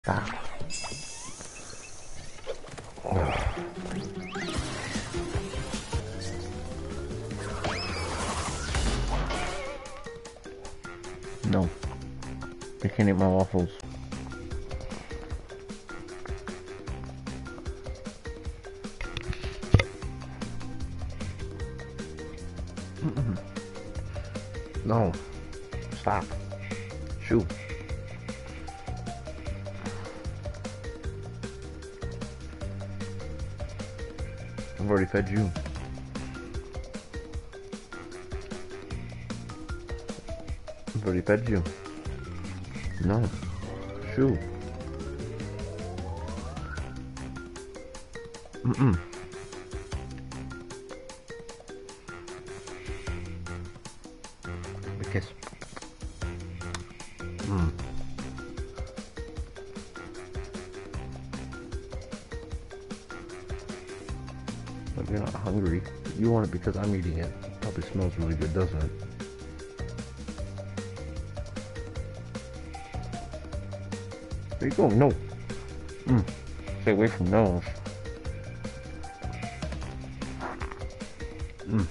Ah. No. I can't eat my waffles. Mm-mm. No. Stop. Shoo. I've already fed you. I've already fed you. No. Shoo. Mm-mm. A kiss. Mm. If you're not hungry, you want it because I'm eating it. It probably smells really good, doesn't it? There you go. No. Mm. Stay away from those. Mm.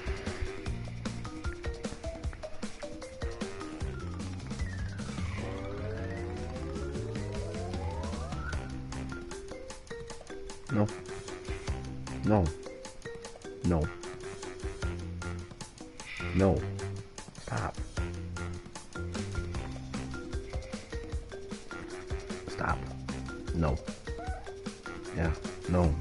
No. No. No. No. Stop. Stop. No. Yeah. No.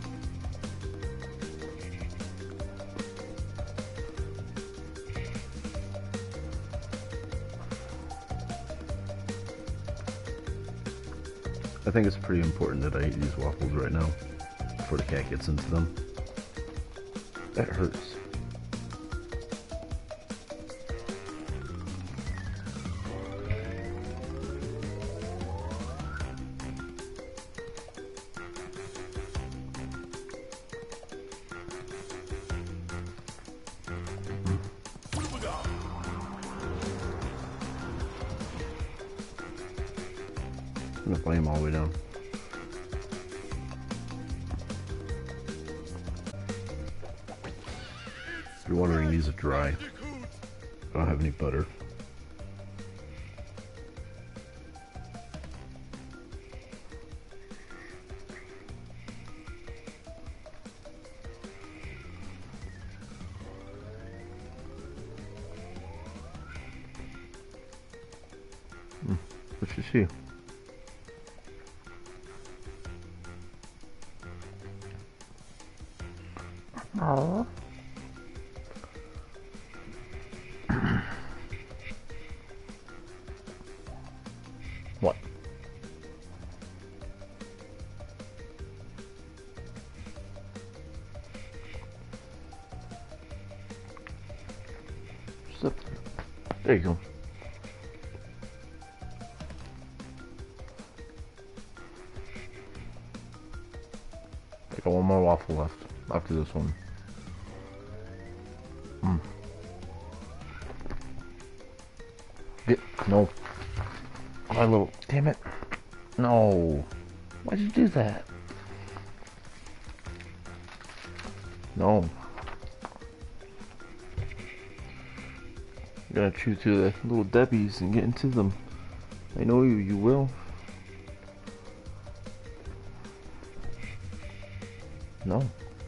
I think it's pretty important that I eat these waffles right now before the cat gets into them. That hurts. I'm gonna flame all the way down. If you're wondering, these are dry. I don't have any butter. What you see? Oh. What? Slip. There you go. I got one more waffle left after this one. No. My little. Damn it. No. Why'd you do that? No. You gotta chew through the little Debbies and get into them. I know you will. No.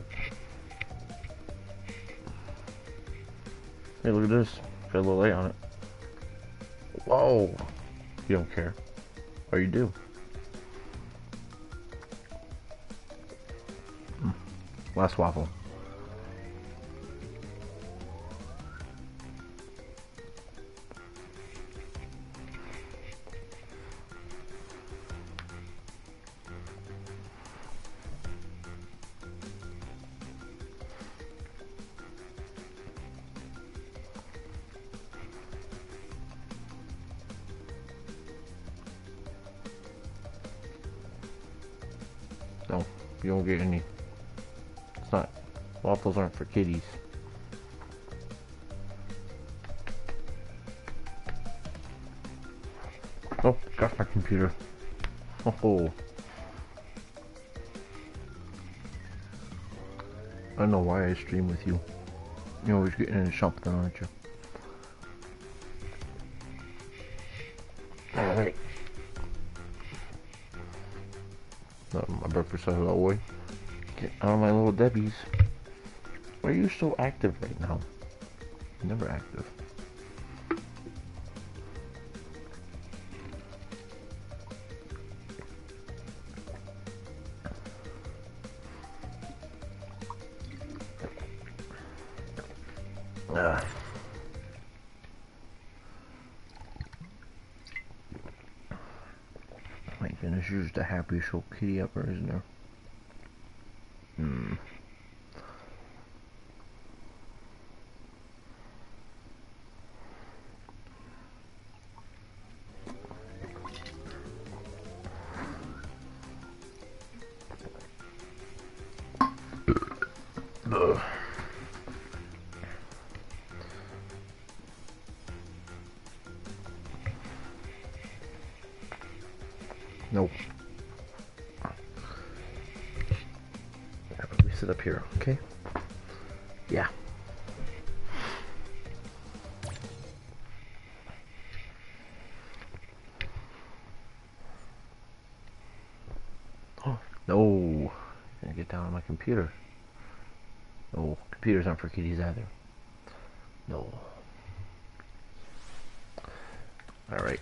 Hey, look at this. Got a little light on it. Whoa. You don't care. Or you do. Last waffle. No, you don't get any. It's not. Waffles aren't for kiddies. Oh, got my computer. Oh, I don't know why I stream with you. You're always getting into something, aren't you? Alright. My breakfast says, oh boy. Get out of my little Debbie's. Why are you so active right now? Never active. My goodness, you're just a happy little kitty ever, isn't there? Hmm. Ugh. Nope. Let me sit up here, okay? Yeah. Oh, no. I gotta get down on my computer. No, computers aren't for kitties either. No. Alright.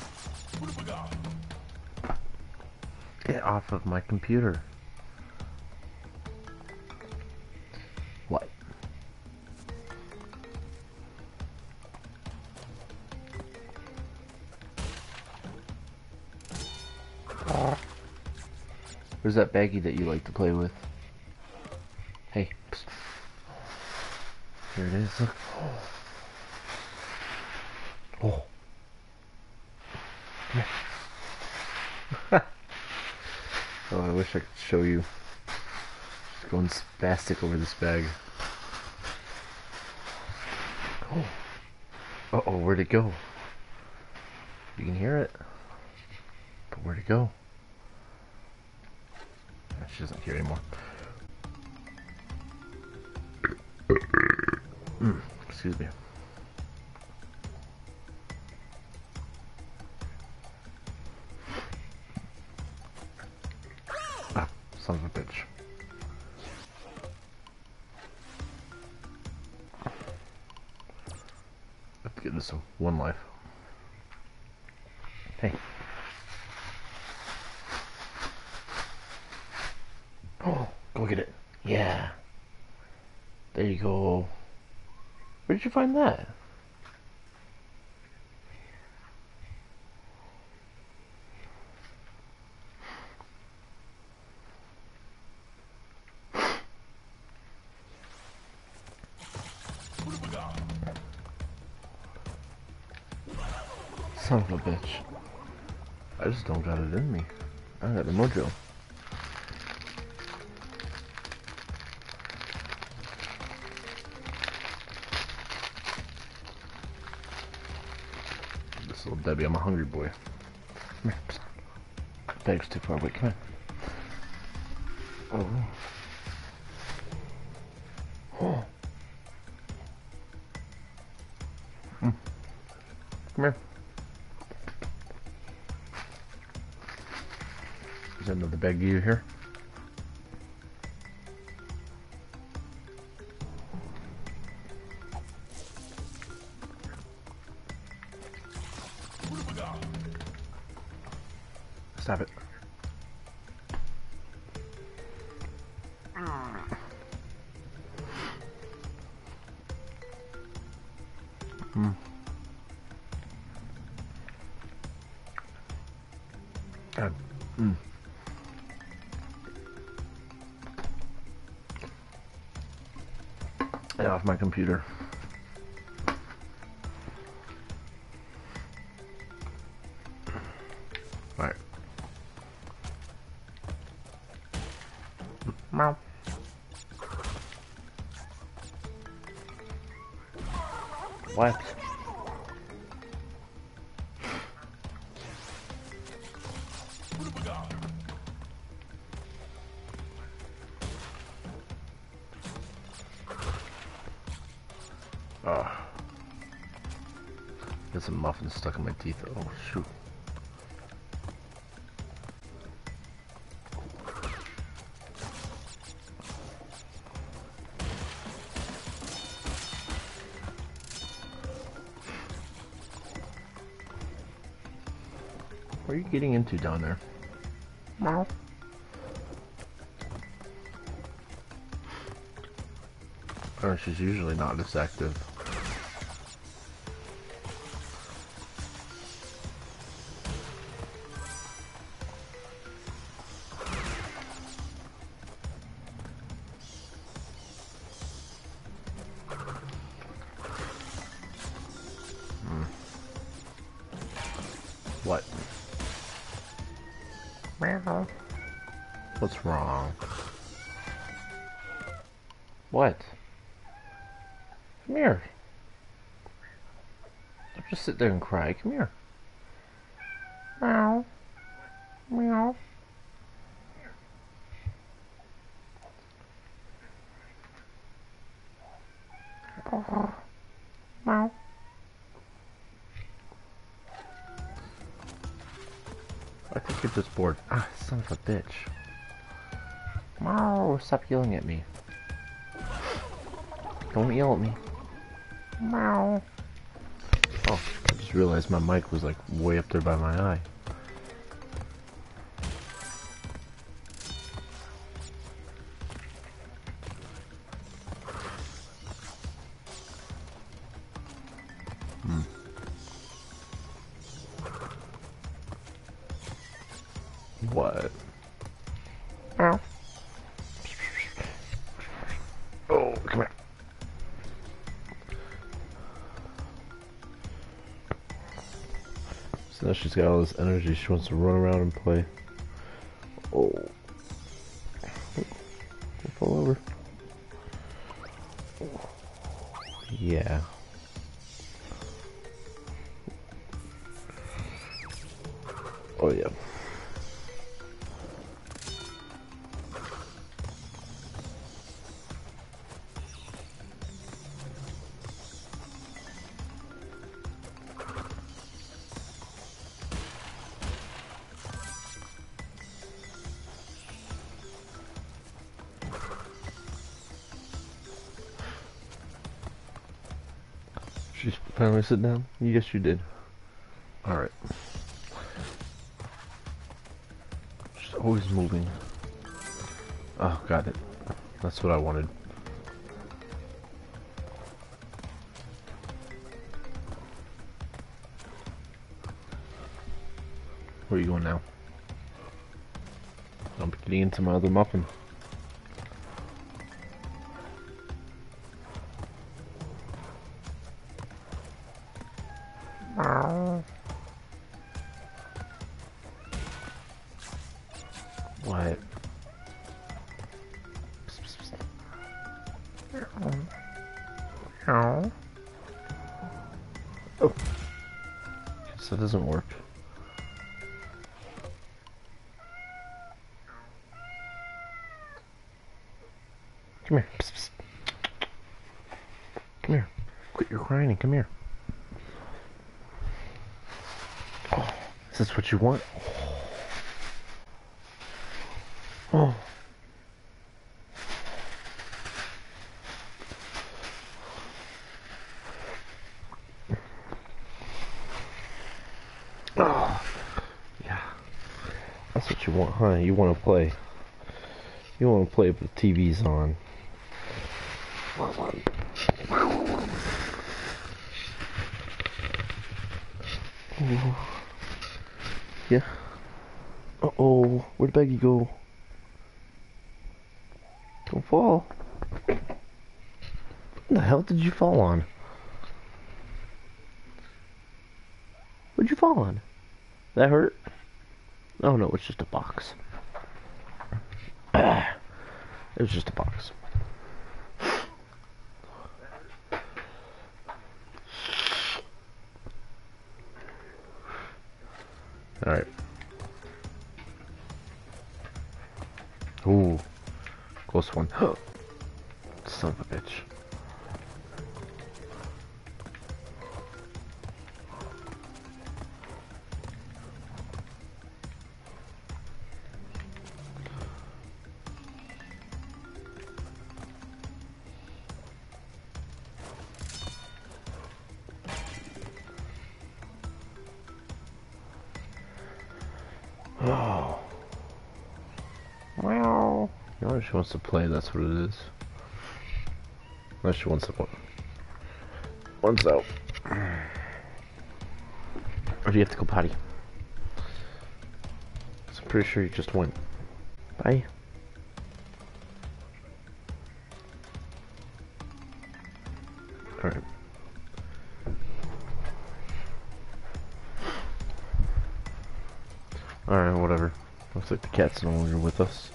Get off of my computer. What? Where's that baggie that you like to play with? Hey. Psst. Here it is. Look. Oh. Come here. Oh, I wish I could show you. Just going spastic over this bag. Oh. Uh-oh, where'd it go? You can hear it. But where'd it go? She doesn't hear anymore. Excuse me. Ah, son of a bitch. I have to get this one life. Hey. Oh, go get it. Yeah. There you go. Where did you find that? Son of a bitch. I just don't got it in me. I got the mojo. This little Debbie, I'm a hungry boy. Come here. Bag's too far away. Come on. Oh. Oh. Come here. Is that another bag you here? Stop it. God. Get off my computer. Alright. Meow. What? Oh. There's some muffins stuck in my teeth. Oh, shoot. What are you getting into down there? Meow. Oh, she's usually not this active. What? Meow. What's wrong? What? Come here. Don't just sit there and cry. Come here. Meow. Meow. Oh. Meow. I think you're just bored. Ah, son of a bitch. Meow. Stop yelling at me. Don't yell at me. Meow. Oh, I just realized my mic was like way up there by my eye. What? Meow. Oh, come here. So now she's got all this energy. She wants to run around and play. Oh. Fall over. Yeah. Oh, yeah. She finally sit down? Yes, you did. Alright. She's always moving. Oh, got it. That's what I wanted. Where are you going now? I'm getting into my other muffin. What? Oh. Guess that doesn't work. Come here. Psst, psst. Come here. Quit your crying and come here. Oh, is this what you want? Oh. Oh. Yeah. That's what you want, huh? You want to play. You want to play if the TV's on. Oh. Yeah. Uh-oh. Where'd Becky go? Don't fall. What the hell did you fall on? What'd you fall on? That hurt? Oh no, it's just a box. It was just a box. Alright. Ooh. Close one. Son of a bitch. You know, if she wants to play, that's what it is. Unless she wants to one's out. Or do you have to go potty? So I'm pretty sure you just went. Bye. Alright. Alright, whatever. Looks like the cat's no longer with us.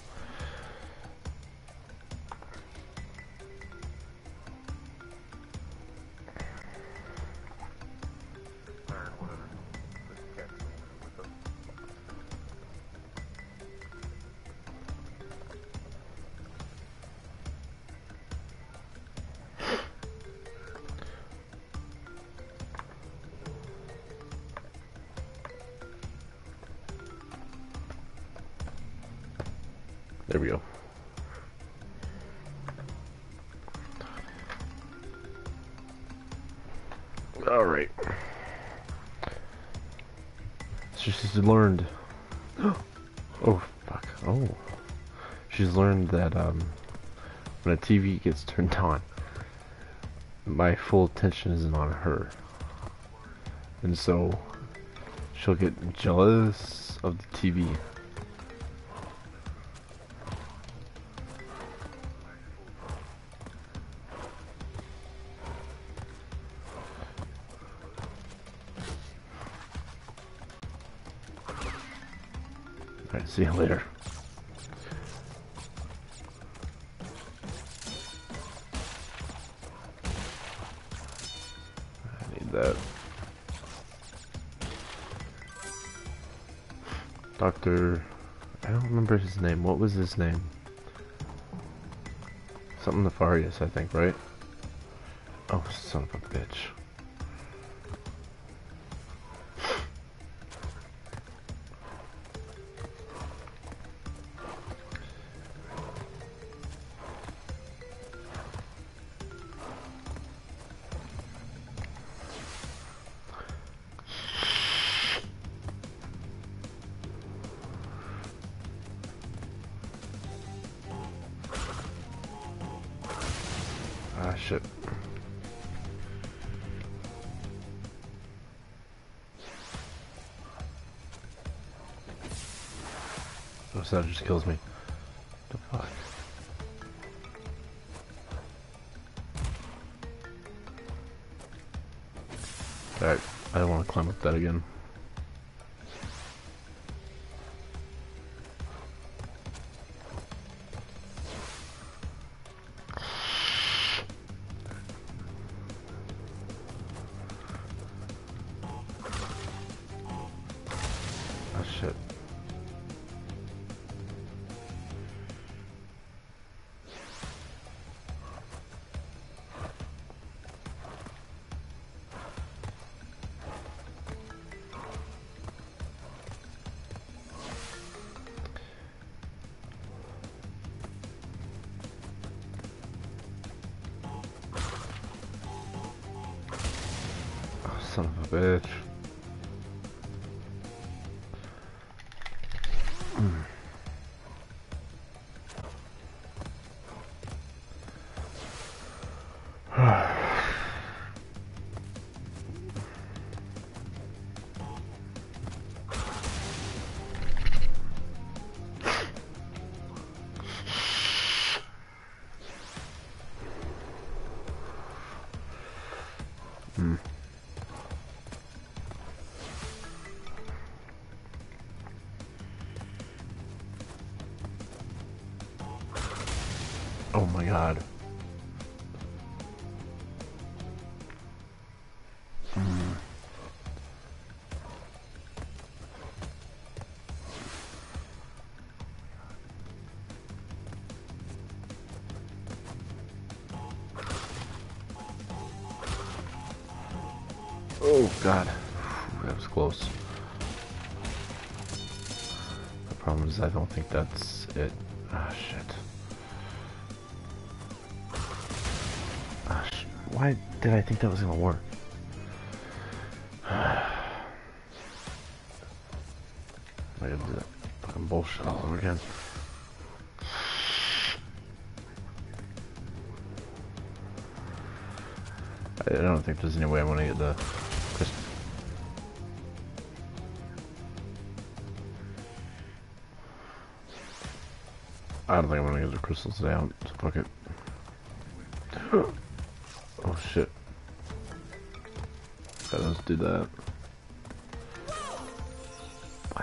There we go. Alright. So she's learned. Oh, fuck. Oh. She's learned that, when a TV gets turned on, my full attention isn't on her. And so, she'll get jealous of the TV. Alright, see you later. I need that. Dr. I don't remember his name. What was his name? Something Nefarious, I think, right? Oh, son of a bitch. Ah, shit. Oh, so that just kills me. What the fuck? Alright, I don't want to climb up that again. Oh shit. Oh, son of a bitch. Oh my god. Oh god. That was close. The problem is I don't think that's it. Ah, shit. Why did I think that was gonna work? I gotta do that fucking bullshit all over again. I don't think there's any way I want to get the crystal. I don't think I'm gonna get the crystals down, so fuck it. Oh shit. Okay, let's do that. What?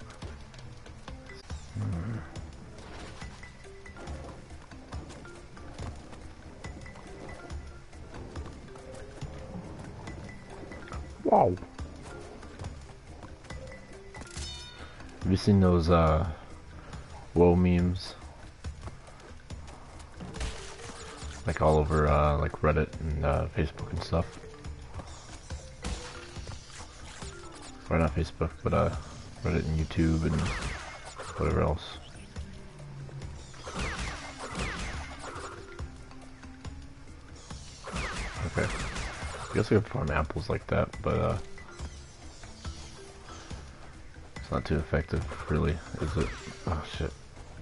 Wow. Have you seen those, WoW memes? Like all over, like Reddit and, Facebook and stuff. Or not Facebook, but, Reddit and YouTube and whatever else. Okay. I guess I could farm apples like that, but, it's not too effective, really, is it? Oh, shit.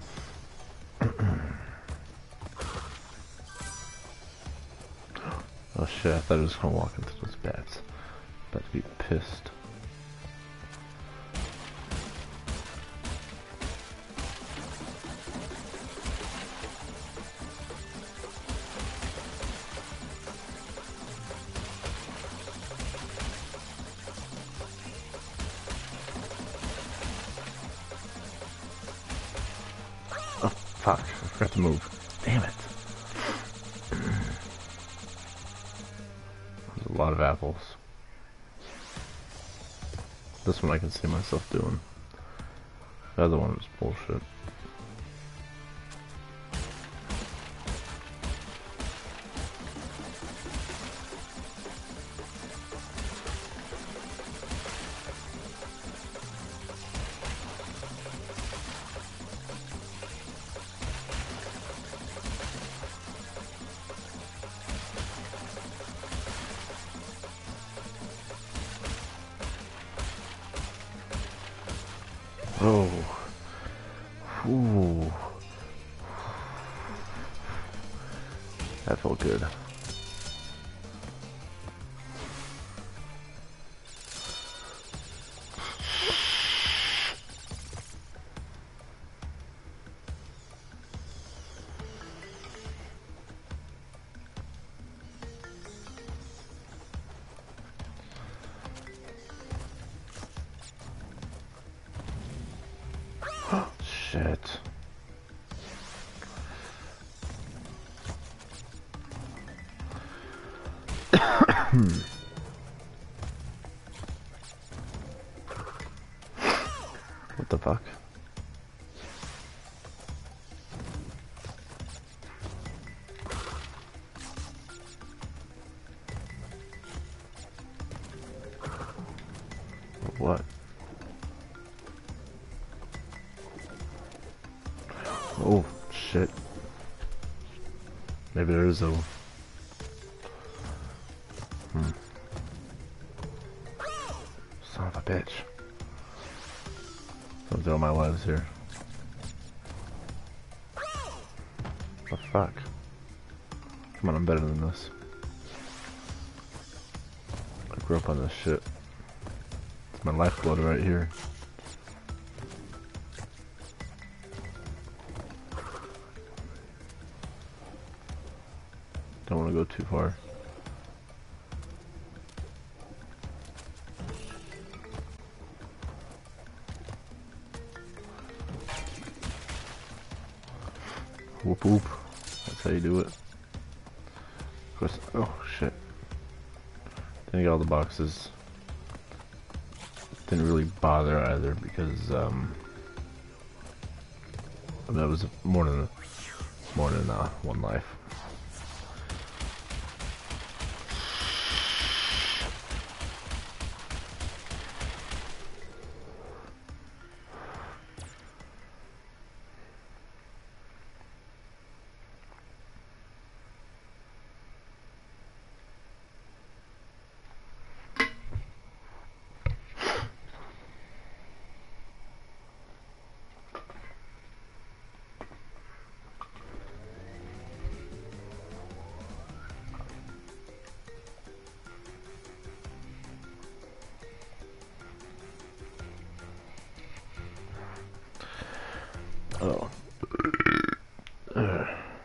Oh shit, I thought I was gonna walk into those bats. About to be pissed. Oh fuck, I forgot to move. Damn it. There's a lot of apples. This one I can see myself doing. The other one was bullshit. Oh. Ooh. That felt good. Shit. What the fuck? What? Oh, shit. Maybe there is a... Son of a bitch. Don't throw my lives here. What the fuck? Come on, I'm better than this. I grew up on this shit. It's my lifeblood right here. Don't want to go too far. Whoop whoop. That's how you do it. Of course. Oh shit. Didn't get all the boxes. Didn't really bother either because that was more than one life. Oh. Ugh.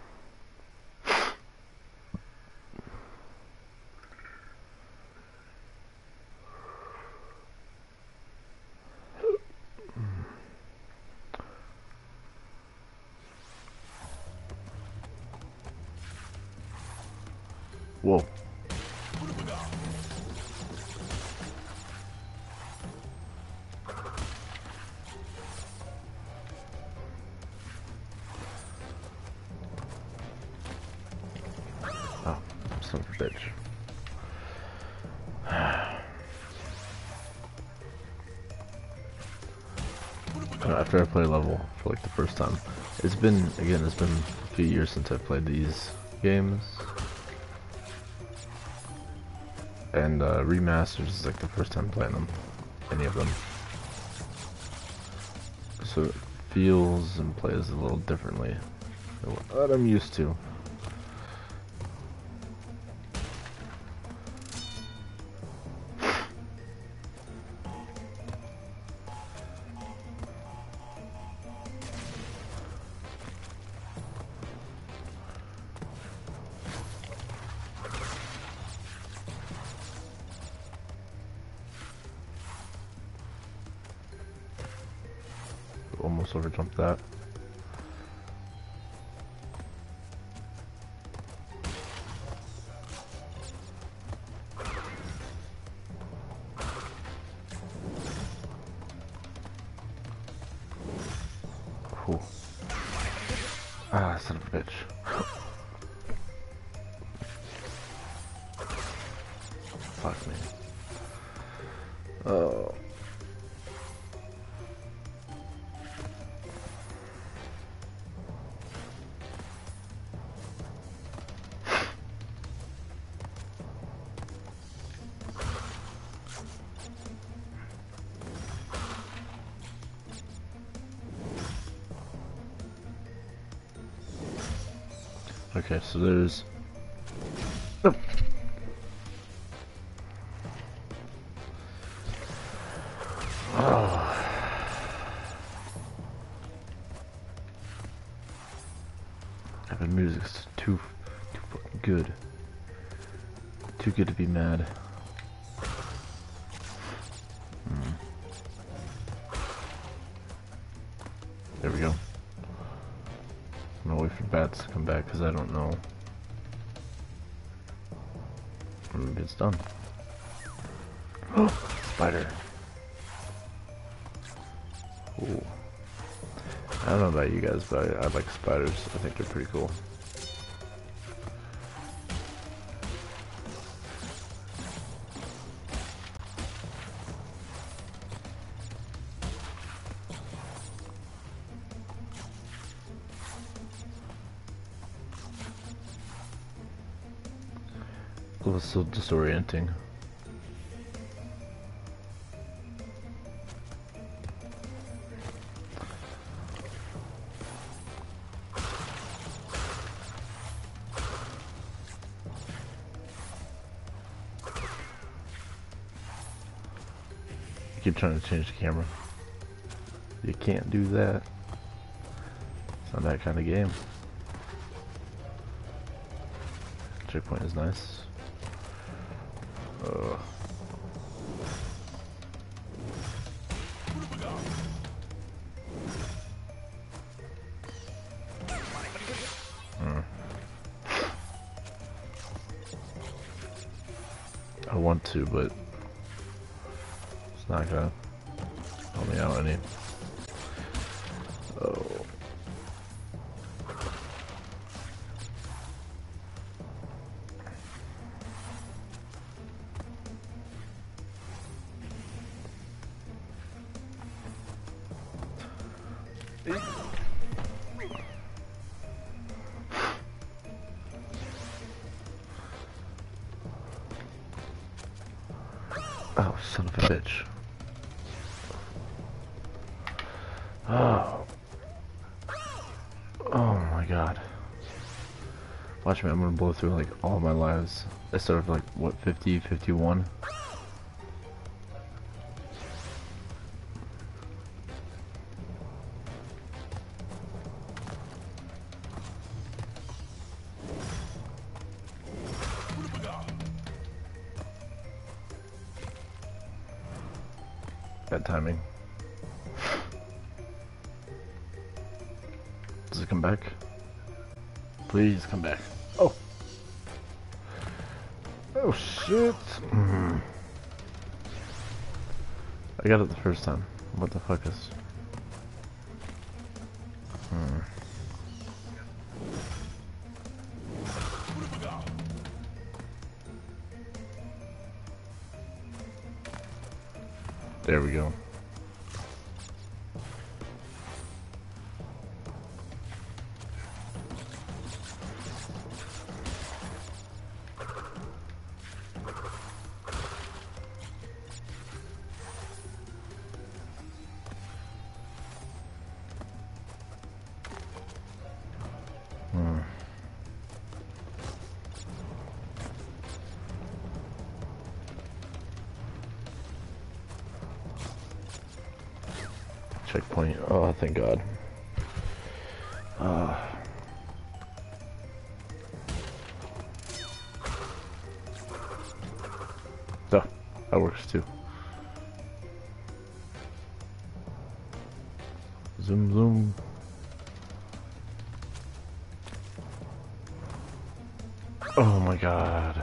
Whoa. Oh, son of a bitch. After I play a level for like the first time, it's been a few years since I've played these games. And remasters is like the first time playing them, any of them. So it feels and plays a little differently than what I'm used to. Almost overjumped that. Cool. Ah, son of a bitch. Fuck me. Oh. Okay, so there's... Oh. Oh. The music's too fucking good. Too good to be mad. There we go. I'm gonna wait for bats to come back because I don't know. Maybe it's done. Oh, spider. Ooh. I don't know about you guys, but I like spiders. I think they're pretty cool. It was so disorienting. I keep trying to change the camera. You can't do that. It's not that kind of game. Checkpoint is nice. I want to, but it's not gonna help me out any. Oh. Oh, son of a bitch. Oh. Oh my god. Watch me, I'm gonna blow through like all my lives. I started with like, what, 50, 51? Bad timing. Does it come back? Please come back. Oh! Oh shit! I got it the first time. What the fuck is... There we go. Checkpoint. Oh, thank God. Oh, that works too. Zoom, zoom. Oh my God.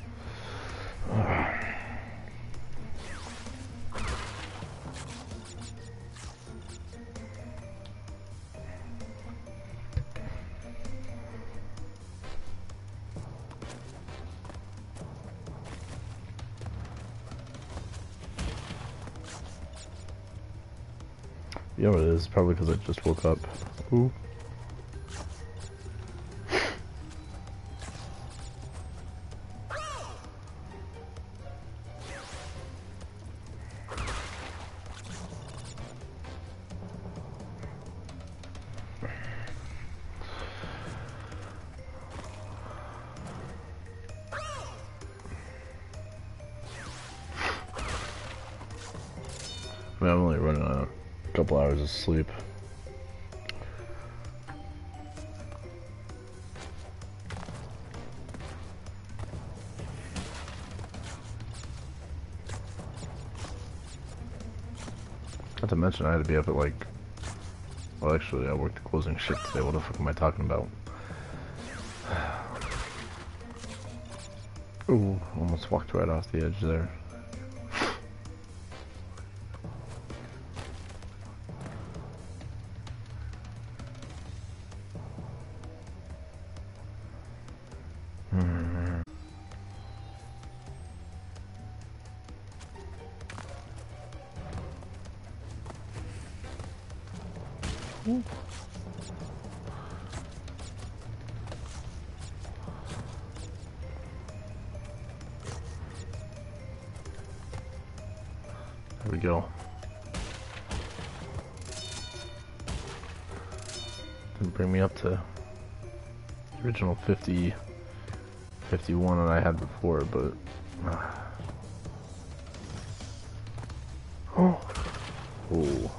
You know what it is? Probably because I just woke up. Ooh. I mean, I'm only running on a couple hours of sleep. Not to mention I had to be up at like... Well, actually, I worked a closing shift today. What the fuck am I talking about? Ooh, almost walked right off the edge there. There we go. Didn't bring me up to the original 50, 51 that I had before, but... Oh. Oh.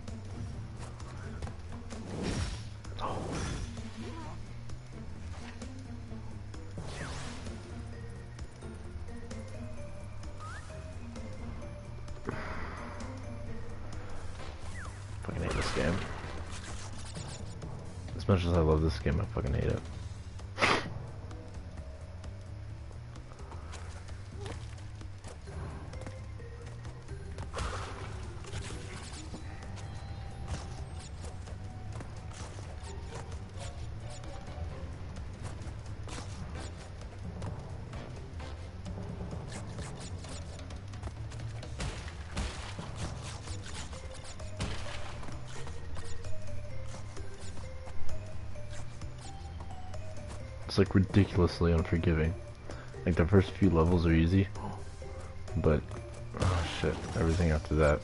Fucking hate this game. As much as I love this game, I fucking hate it. It's like ridiculously unforgiving. Like the first few levels are easy, but oh shit, everything after that.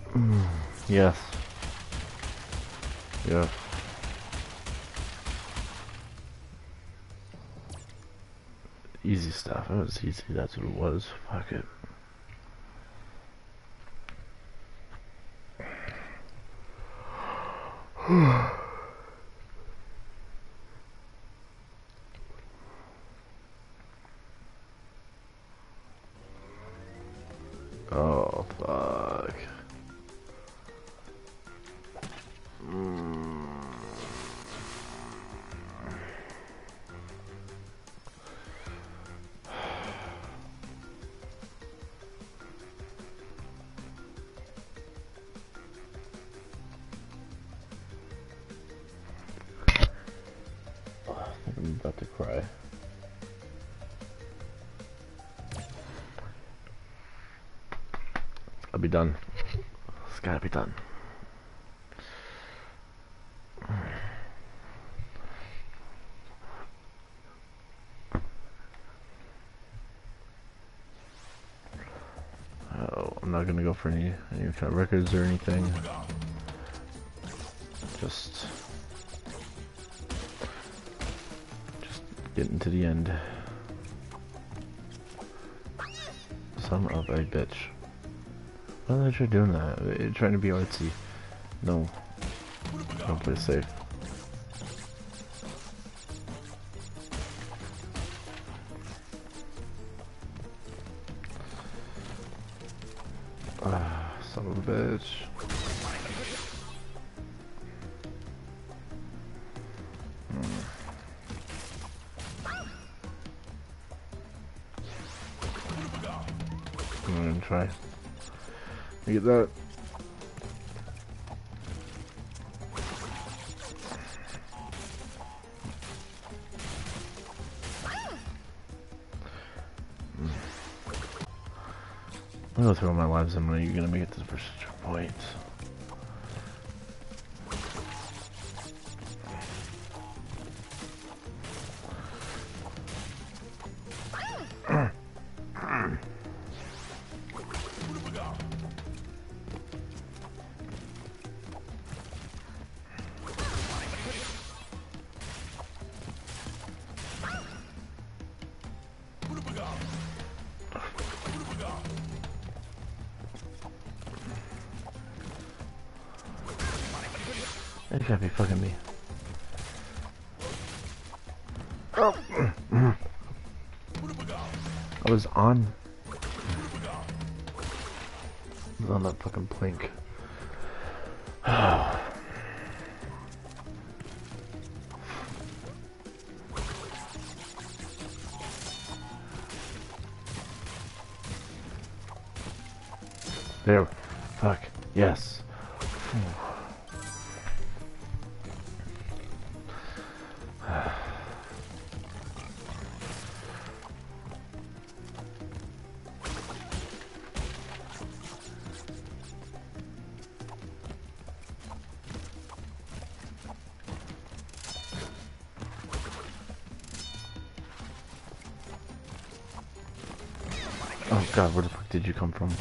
Yes. Yes. Easy stuff. It was easy. That's what it was. Fuck it. Oh, fuck. I'm about to cry. I'll be done. It's gotta be done. Oh, I'm not gonna go for any kind of records or anything. Just getting to the end. Son of a bitch. Why are they trying doing that? They're trying to be artsy. No. Don't play safe. Son of a bitch. I'm gonna try. You get that? I'm gonna go through all my lives. You're gonna make it to the first point. You gotta be fucking me. Oh. I was on that fucking plank. There. Fuck. Yes. Oh god, where the fuck did you come from?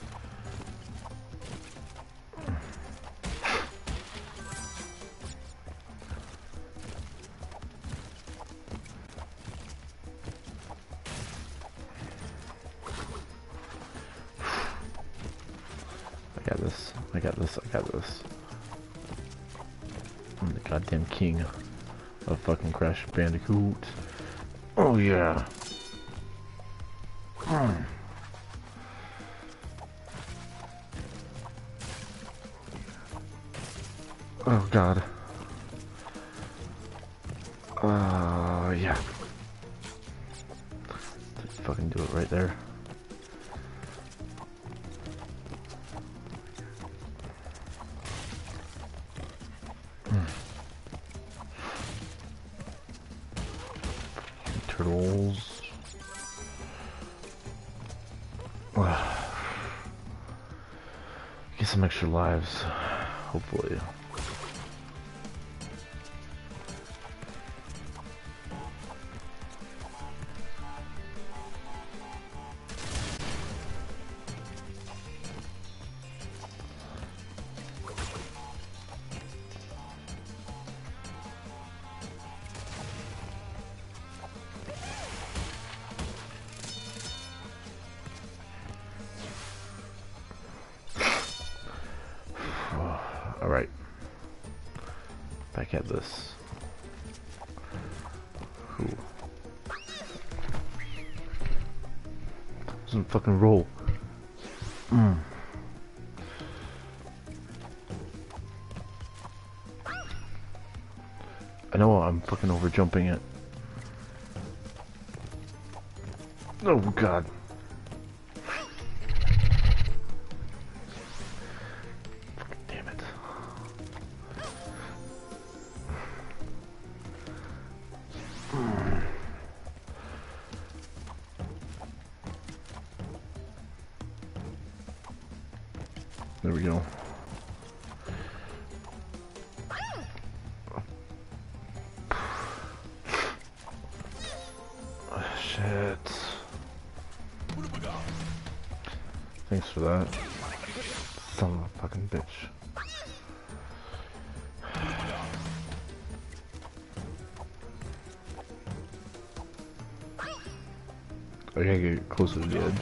I got this. I got this. I got this. I'm the goddamn king of fucking Crash Bandicoot. Oh yeah. Oh god. Yeah. Fucking do it right there. Turtles. Get some extra lives, hopefully. Alright. Back at this. Ooh. Doesn't fucking roll. I know I'm fucking over jumping it. Oh god. Damn it. There we go. Shit. Thanks for that. Son of a fucking bitch. I gotta get closer to the edge.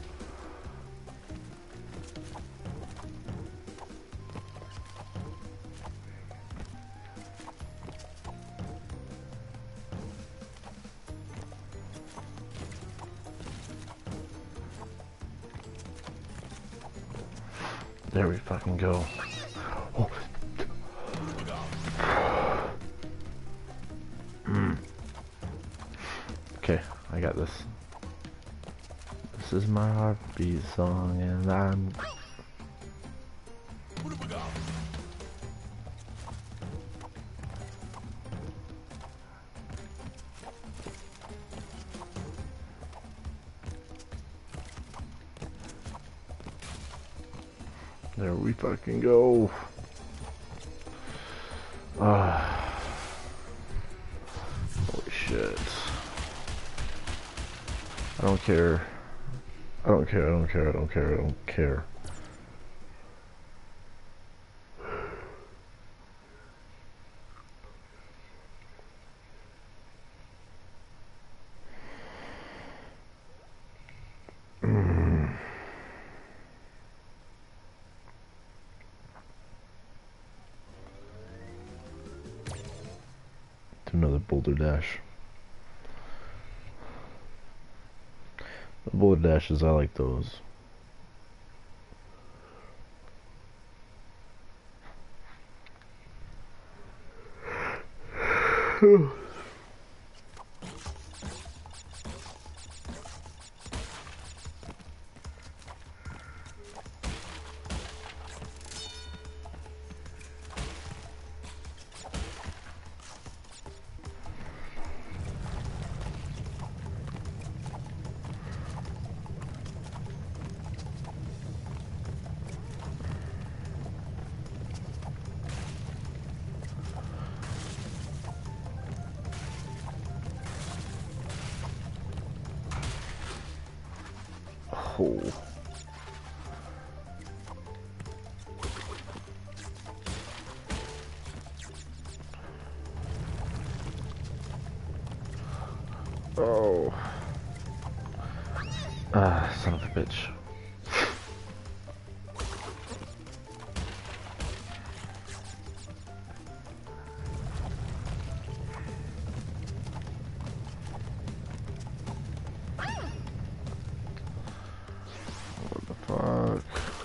There we fucking go. Oh. Okay, I got this. This is my heartbeat song and I'm... There we fucking go. Holy shit. I don't care. I don't care, I don't care, I don't care, I don't care. Another boulder dash. The boulder dashes, I like those. Oh. Oh. Ah, son of a bitch. What the fuck?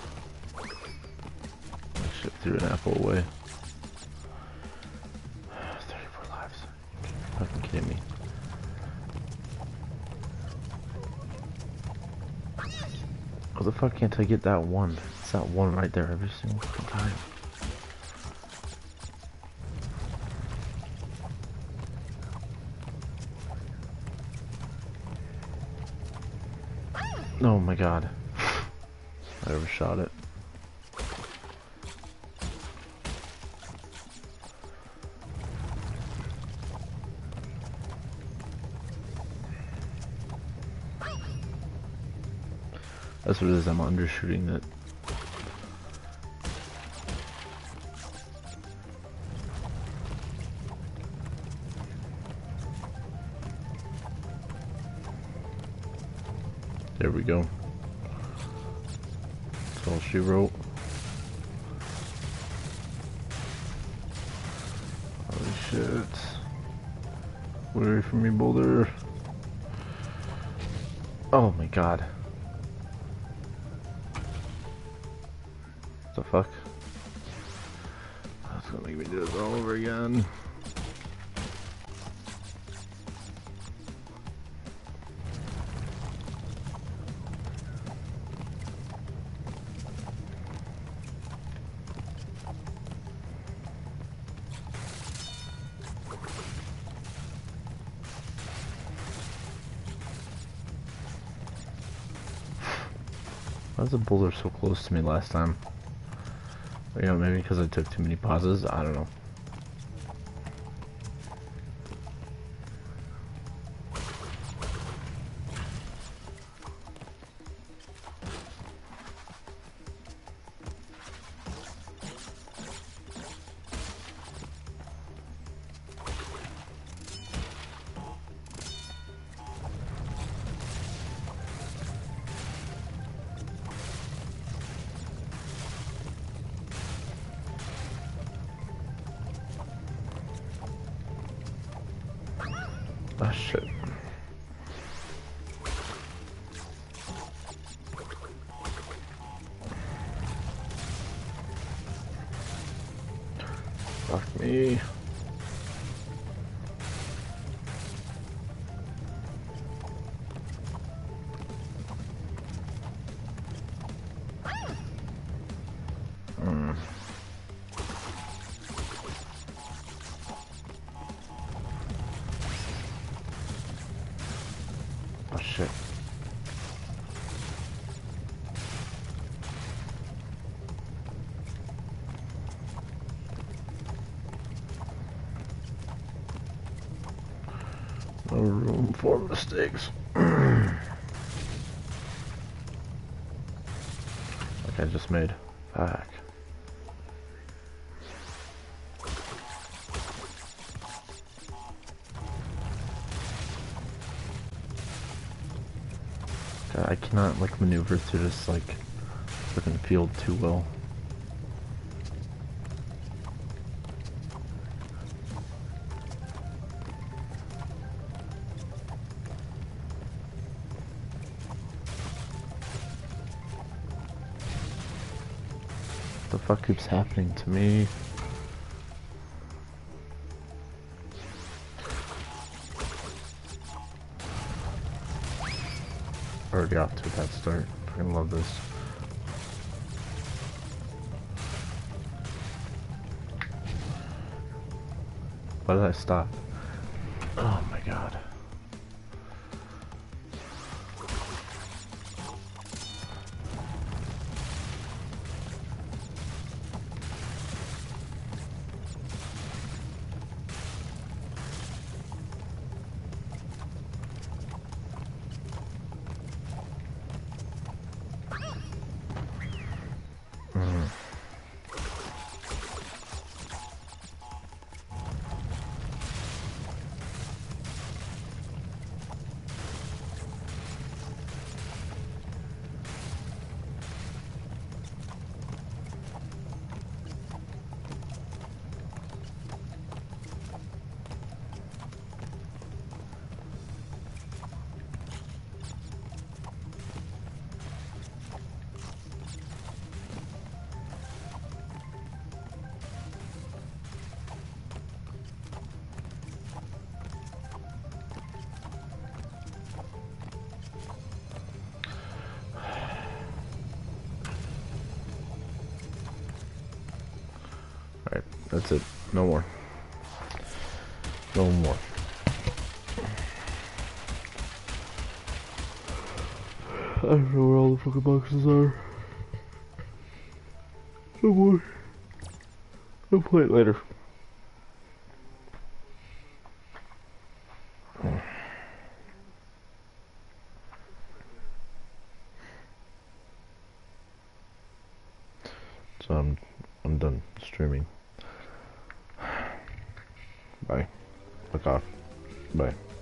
I shit threw an apple away. 34 lives. You're fucking kidding me. How the fuck can't I get that one? It's that one right there every single fucking time. Oh my god. I overshot it. That's what it is, I'm undershooting it. There we go. That's all she wrote. shit. Away from me, boulder. Oh my god. What the fuck? That's gonna make me do this all over again. Why was the boulder so close to me last time? You know, maybe because I took too many pauses? I don't know. Ah, shit. Fuck me. Oh shit. No room for mistakes. Like I just made. Fuck. God, I cannot like maneuver through this like freaking field too well. What the fuck keeps happening to me? Already off to a bad start. Fucking love this. Why did I stop? Oh my god. Alright, that's it. No more. No more. I don't know where all the fucking boxes are. No more. I'll play it later. So I'm done streaming. Bye. Fuck off. Bye.